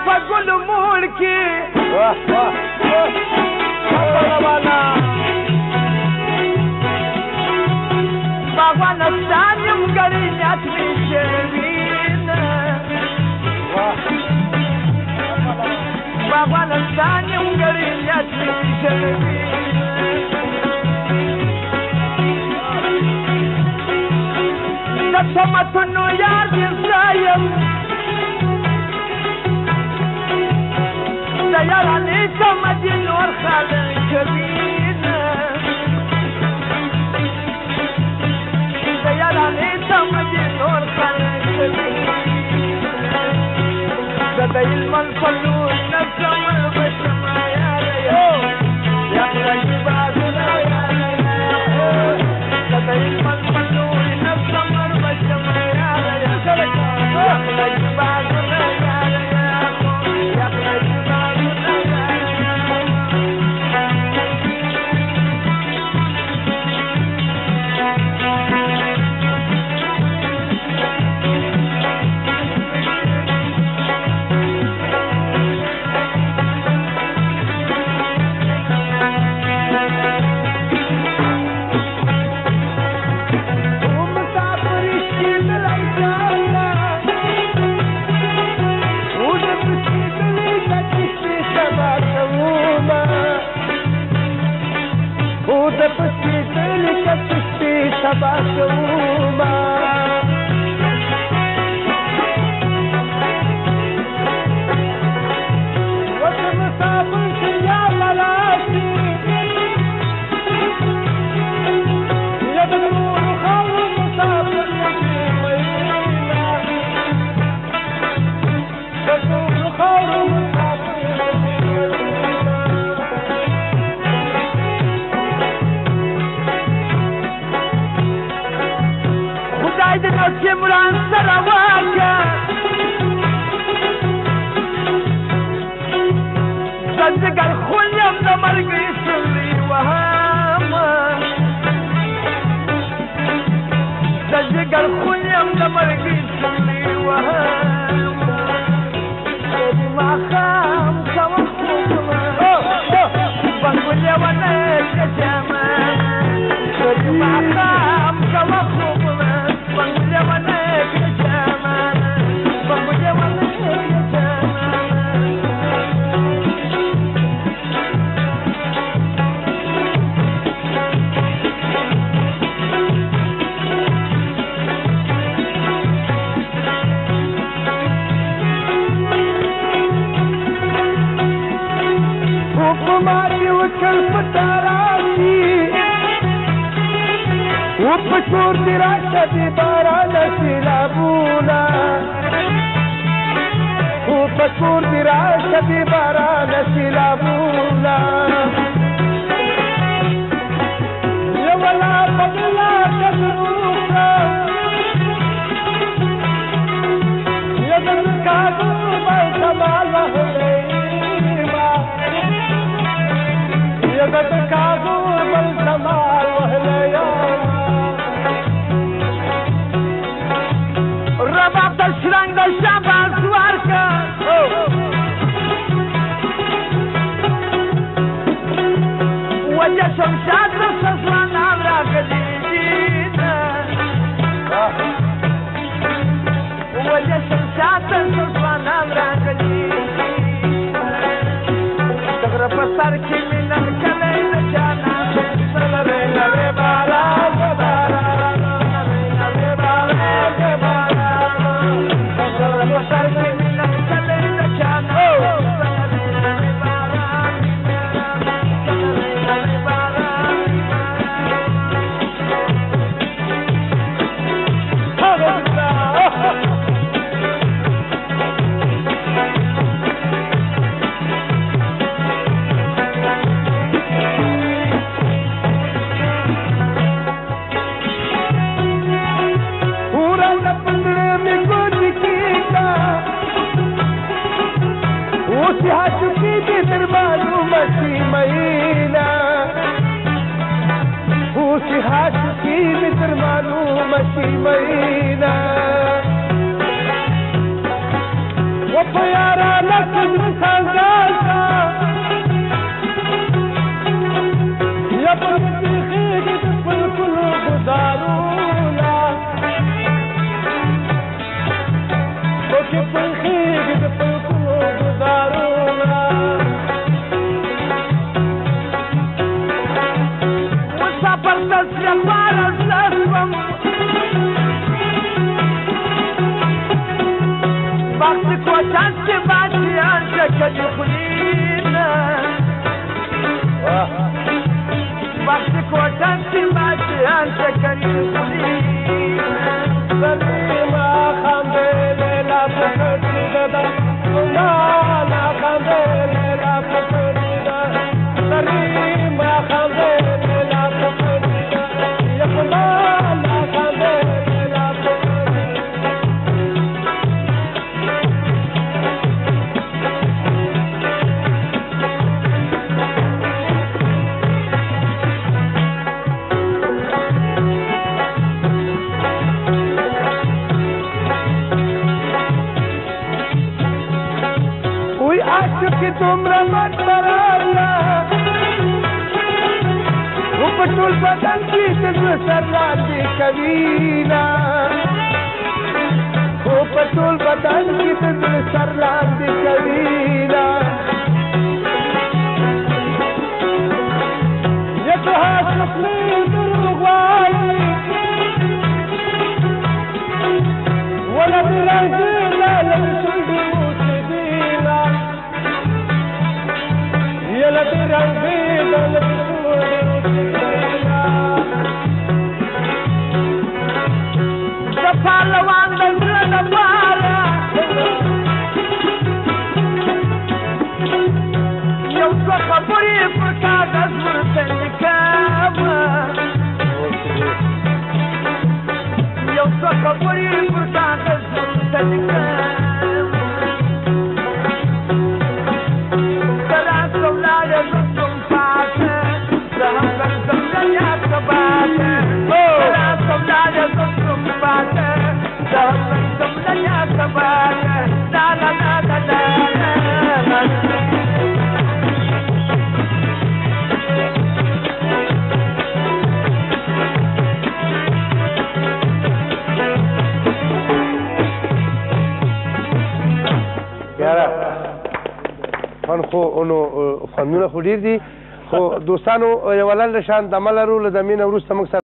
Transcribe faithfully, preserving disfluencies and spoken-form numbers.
पगुल मोड़ के बाबा नस्तानिम गरी यात्री शर्मीन बाबा नस्तानिम गरी यात्री Sharmin Samatunu yardım sayım Sayarani samadin orhalın kebine Sayarani samadin orhalın kebine Zada ilman falun nefsamı başıma yaraya Yakla gibadına yaraya Zada ilman falun nefsamı Kimran Sarawaka Zadgal Khulyam da margi suli wahama Zadgal Khulyam da margi suli wahama Jadi makam kawakhuma Bangulya wana kajama Jadi makam kawakhuma Bangulya wana kajama Bangulya wana kajama Hukumati wakil patarasi Upasur dirasa di Varanasi labuna Upasur dirasa di Varanasi labuna Ya wala pagla kadruka Ya dalkadu balsamala huleima Ya dalkadu balsamala huleima Rabab da şirang da şaban suarka Wajah şamşad da sazlan amra kadijina Wajah şamşad da sazlan amra kadijina Dagra pasar ki minan kalayna jana Salare lare bala bala په یارانه کې زړه څنګه کا یا په بیخیږي د خپل کلو ګزارونه پکې بیخیږي د خپل کلو ګزارونه مسافر دس لپاره زړه وقت کوټان کې بادیان شکل خلینا وقت کوټان کې بادیان شکل خلینا سلیما خاندې لا پکړه دا نا نا خاندې لا پکړه سلیما خاندې لا پکړه یخلا نا خاندې لا پکړه कि तुमरा मत बराला वो पटोल बदन की तुझ सरलाती कवीना वो पटोल बदन की तुझ सरलाती कवीना ये तो हाथ अपने दुर्गवाई वो लग रही लाल सुंदर يلبي رنبي دفال وان دنجل دفالا يوسف خبري فرقا دزور تنكاما يوسف خبري فرقا دزور تنكاما فن خو انو فنونه خو ډیر دي خو دوستانو یو ولل شان د عمل لرو له زمينه وروسته موږ